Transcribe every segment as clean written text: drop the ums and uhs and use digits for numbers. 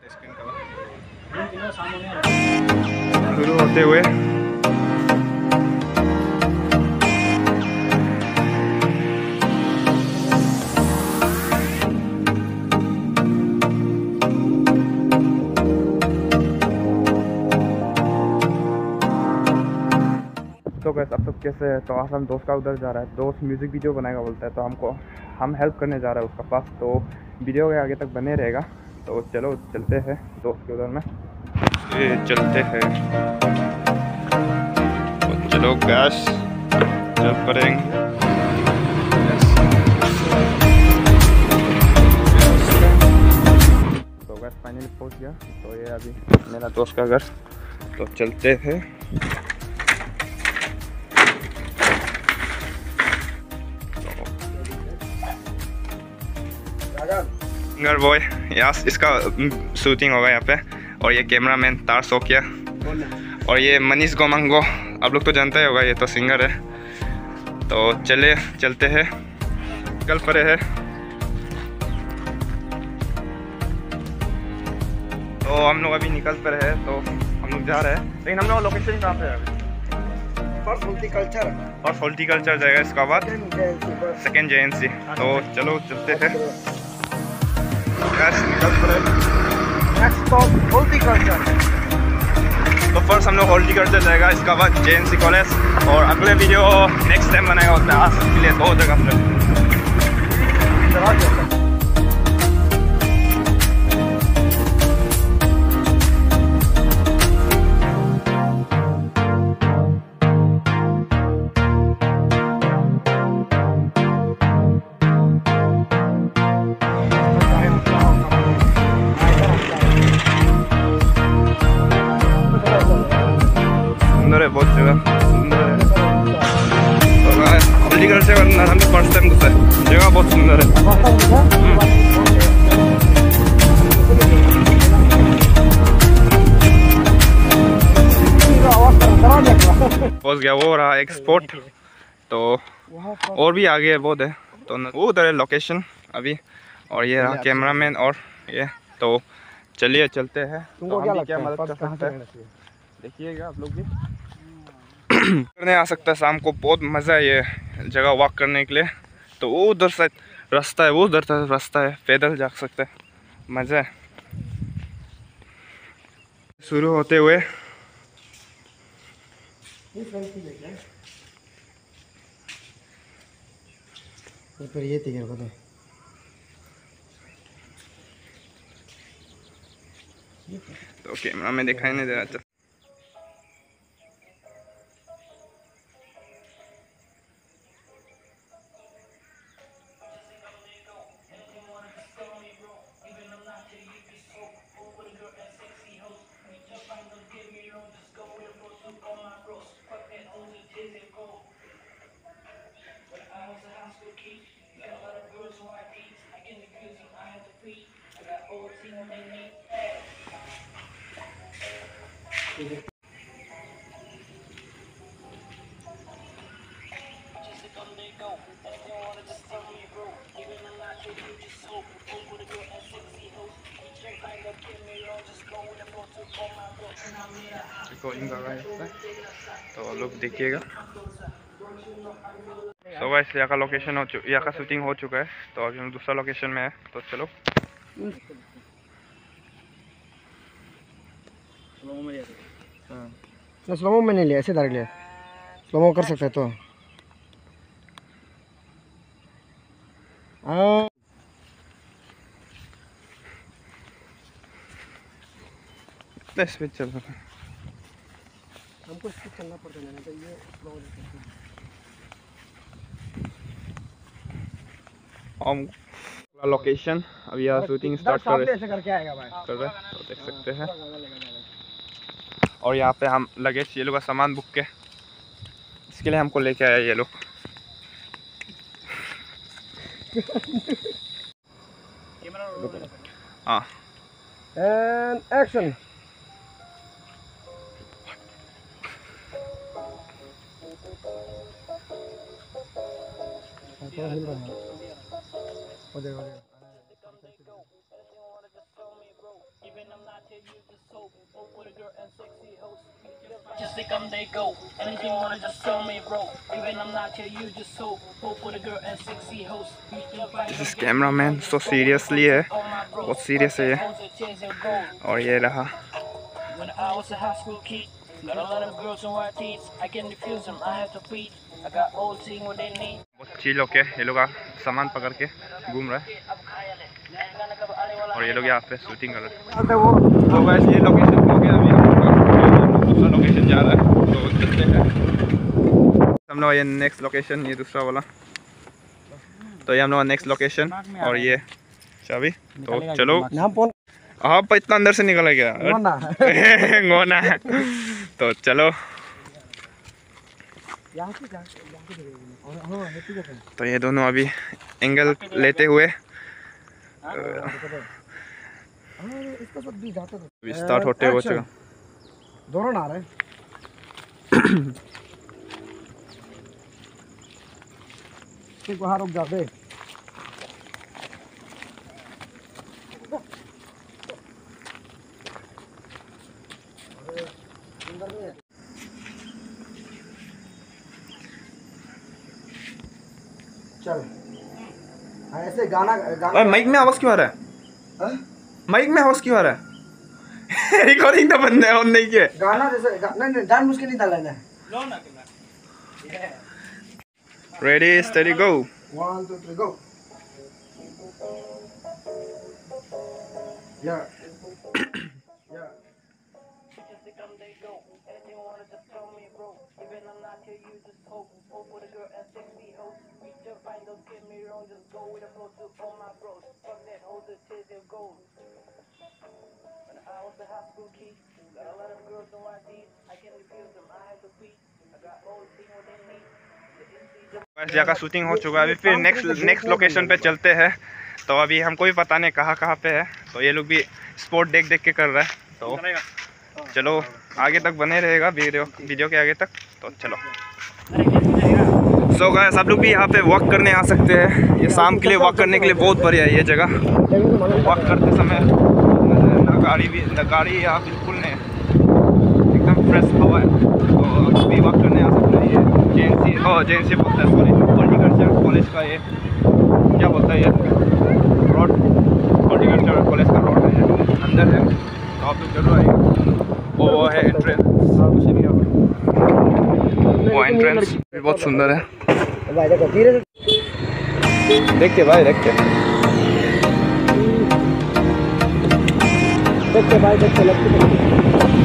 शुरू होते हुए तो गैस अब तक कैसे है, तो आसम दोस्त का उधर जा रहा है, दोस्त म्यूज़िक वीडियो बनाएगा बोलता है, तो हम हेल्प करने जा रहे हैं उसका पास, तो वीडियो के आगे तक बने रहेगा। तो चलो चलते हैं दोस्त के उधर में, चलते हैं। तो चलो गैस चल पड़ेंगे। तो गैस फाइनली पहुंच गया, तो ये अभी मेरा दोस्त का घर, तो चलते हैं। सिंगर बॉय यस, इसका शूटिंग होगा यहाँ पे, और ये कैमरामैन तार सोकिया, और ये मनीष गोमंगो, आप लोग तो जानते ही होगा, ये तो सिंगर है। तो चलते हैं, कल परे है। तो हम लोग अभी निकल पर है, तो हम लोग जा रहे हैं, लेकिन हम लोग लोकेशन कहाँ पे है अभी? फॉर हॉर्टिकल्चर जाएगा, इसका बाद सेकेंड JNC। तो चलो चलते हैं, निकल पड़े। तो फर्स्ट हम लोग हॉर्टिकल्चर जाएगा, इसका बाद JNC कॉलेज, और अगले वीडियो नेक्स्ट टाइम बनाएगा होता है आज के लिए 2 जगह हम लोग। बहुत जगह सुंदर है, हॉर्टिकल्चर करना हम तो फर्स्ट टाइम घुसा है, जगह बहुत सुंदर है। पहुंच गया, वो रहा एक स्पॉट, तो और भी आगे बहुत है, तो वो उधर है लोकेशन अभी, और ये रहा कैमरामैन, और ये तो चलिए चलते हैं। तो हम भी क्या मदद कर सकते हैं, देखिएगा आप लोग भी करने आ सकता है शाम को, बहुत मज़ा है ये जगह वॉक करने के लिए। तो वो उधर से रास्ता है, वो उधर से रास्ता है, पैदल जा सकते हैं, मज़ा है। शुरू होते हुए तो कैमरा में दिखाई नहीं दे रहा। रिकॉर्डिंग कर रहा है, तो लोग देखिएगा। तो वैसे यहाँ का लोकेशन यहाँ का शूटिंग हो चुका है, तो अभी हम दूसरा लोकेशन में है, तो चलो। स्लोमो में नहीं लिया, ऐसे डायरेक्ट लिया, स्लोमो कर सकता है तो। स्पीड चल रहा है, हमको स्पीड चलना पड़ता है, तो ये स्लो हम लोकेशन अभी यहाँ शूटिंग स्टार्ट कर रहे ऐसे करके आएगा भाई, कर रहे हैं, तो देख सकते हैं। और यहाँ पे हम लगेज ये लोग का सामान बुक के, इसके लिए हमको लेके आया ये लोग। हाँ एंड एक्शन। हो जाएगा। Just think I'm they go. Anything wanna just tell me, bro. Even I'm not here, you just so. Hope for the girl and sexy host. This cameraman so seriously है, बहुत serious है ये. और ये रहा. When I was a high school kid, got a lot of girls on my teeth. I can refuse them, I have to feed. I got all thing what they need. बहुत chill होके ये लोग सामान पकड़ के घूम रहा है और ये लोग यहाँ पे शूटिंग कर रहे हैं. तो वैसे ये लोकेशन हो गया, अभी हम लोग दूसरा लोकेशन जा रहा है तो चलते हैं हम लोग. ये नेक्स्ट लोकेशन, ये दूसरा वाला, तो ये हम लोग नेक्स्ट लोकेशन और ये चाबी. तो चलो आप इतना अंदर से निकल गया गोना तो चलो. तो ये दोनों अभी एंगल लेते हुए स्टार्ट होते हो चुका. दोनों ना रहे वहाँ रुक जाते. चल ऐसे गाना गाना. माइक में आवाज क्यों आ रहा है? माइक में आवाज क्यों आ रहा है? रिकॉर्डिंग तो बंद है, ऑन नहीं किया. गाना जैसे नहीं जान मुश्किल नहीं डालना है. Ready steady go. 1 2 3 go. Yeah. Yeah. बस जगह शूटिंग हो चुका है. अभी फिर नेक्स्ट लोकेशन पे चलते हैं. तो अभी हमको भी पता नहीं कहाँ पे है. तो ये लोग भी स्पॉट देख के कर रहा है. तो चलो आगे तक बने रहेगा वीडियो के आगे तक. तो चलो. सो गाइस आप लोग भी यहाँ पे वॉक करने आ सकते हैं. ये शाम के लिए वॉक करने के लिए बहुत बढ़िया है ये जगह. वॉक करते समय गाड़ी यहाँ बिल्कुल नहीं, एकदम फ्रेश हवा है. तो भी वॉक करने आ सकते हैं. ये जेएनसी बोलता है, सॉरी, हॉर्टिकल्चर कॉलेज का ये क्या बोलता है, ये रोड, हॉर्टिकल्चर कॉलेज का रोड है, अंदर है. तो आप लोग जरूर आइएगा. वो है एंट्रेंस, वो एंट्रेंस भी बहुत सुंदर है. देख के भाई, देख के भाई देख के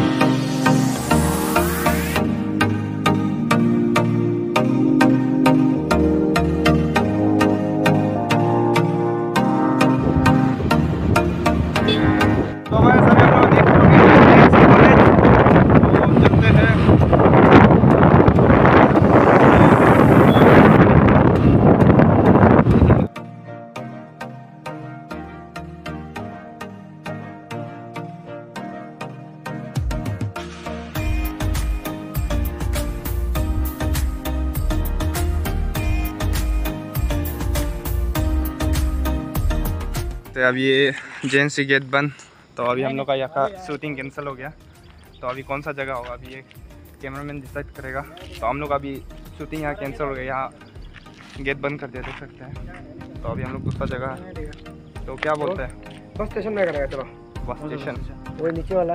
तो अब ये जेएनसी गेट बंद. तो अभी हम लोग का यहाँ का शूटिंग कैंसिल हो गया. तो अभी कौन सा जगह होगा अभी ये कैमरामैन डिसाइड करेगा. तो हम लोग अभी शूटिंग यहाँ कैंसिल हो गया, यहाँ गेट बंद कर दिया, देख सकते हैं. तो अभी हम लोग दूसरा जगह है. तो क्या बोलते हैं, बस स्टेशन में करेगा. चलो बस स्टेशन, वो नीचे वाला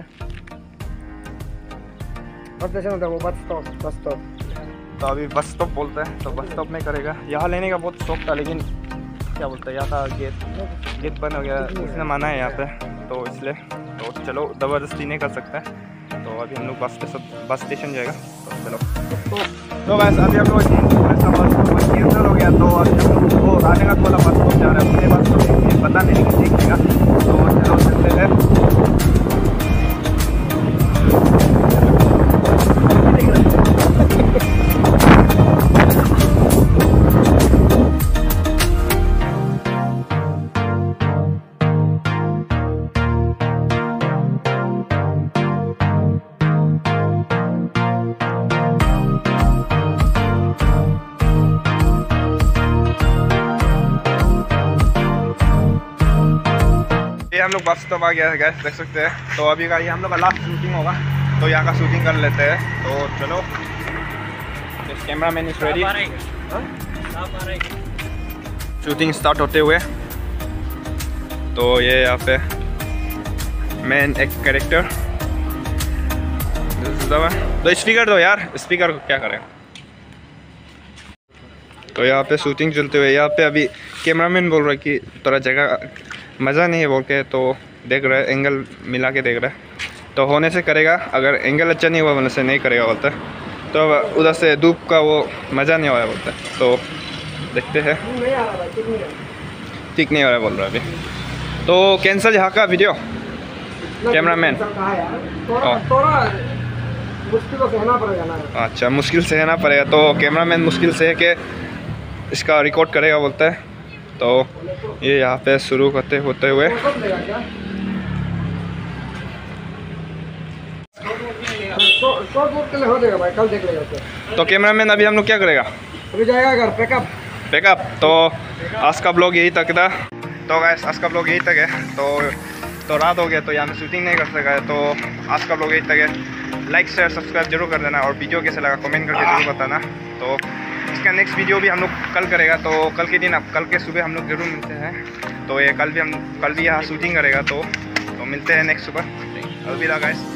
बस स्टेशन होता है, वो बस स्टॉप. तो अभी बस स्टॉप बोलते हैं. तो बस स्टॉप में करेगा. यहाँ लेने का बहुत शौक था, लेकिन क्या बोलते हैं यहाँ का गेट बंद हो गया, उसने माना है यहाँ पे. तो इसलिए तो चलो ज़बरदस्ती नहीं कर सकते. तो अभी हम लोग बस स्टेशन जाएगा. तो चलो. तो वैसे अभी हम लोग कैंसिल हो गया. तो अभी हम लोग को आने का थोड़ा बस स्टॉप जा रहा है. मुझे बस स्टॉप पता नहीं कि देखिएगा. तो चलो चलते हैं. हम लोग बस स्टॉप आ गया है गैस, देख सकते हैं। तो अभी का ये हम लोग का लास्ट शूटिंग होगा, तो यहाँ का शूटिंग कर लेते हैं। तो चलो, camera man is ready. Shooting start होते हुए तो ये यहाँ पे मेन एक कैरेक्टर, तो स्पीकर दो यार, स्पीकर को क्या करें। तो यहाँ पे शूटिंग चलते हुए, यहाँ पे अभी कैमरामैन बोल रहा है कि थोड़ा जगह मज़ा नहीं है बोल के, तो देख रहे हैं एंगल मिला के देख रहे हैं। तो होने से करेगा, अगर एंगल अच्छा नहीं हुआ बोलने से नहीं करेगा बोलता है। तो उधर से धूप का वो मज़ा नहीं हो रहा बोलता है, तो देखते हैं। नहीं आ रहा भाई, ठीक नहीं हो रहा बोल रहा है अभी, तो कैंसिल यहाँ का वीडियो। कैमरामैन थोड़ा मुश्किल से सहना पड़ेगा ना। अच्छा, मुश्किल से सहना पड़ेगा, तो कैमरामैन मुश्किल से है कि इसका रिकॉर्ड करेगा बोलता है। तो ये यहाँ पे शुरू होते हुए शॉर्ट बोर्ड के लिए हो जाएगा भाई, कल देख लेगा उसे। तो कैमरामैन अभी हम लोग क्या करेगा? अभी जाएगा घर पैकअप। तो आज का ब्लॉग यही तक था। तो गाइस आज का ब्लॉग यही तक है। तो रात हो गया, तो यहाँ में शूटिंग नहीं कर सका है। तो आज का ब्लॉग यही तक है। लाइक शेयर सब्सक्राइब जरूर कर देना, और वीडियो कैसे लगा कमेंट करके जरूर बताना। तो इसका नेक्स्ट वीडियो भी हम लोग कल करेगा, तो कल के दिन, अब कल के सुबह हम लोग जरूर मिलते हैं। तो ये कल भी यहाँ शूटिंग करेगा, तो मिलते हैं नेक्स्ट सुबह। अलविदा गाइस।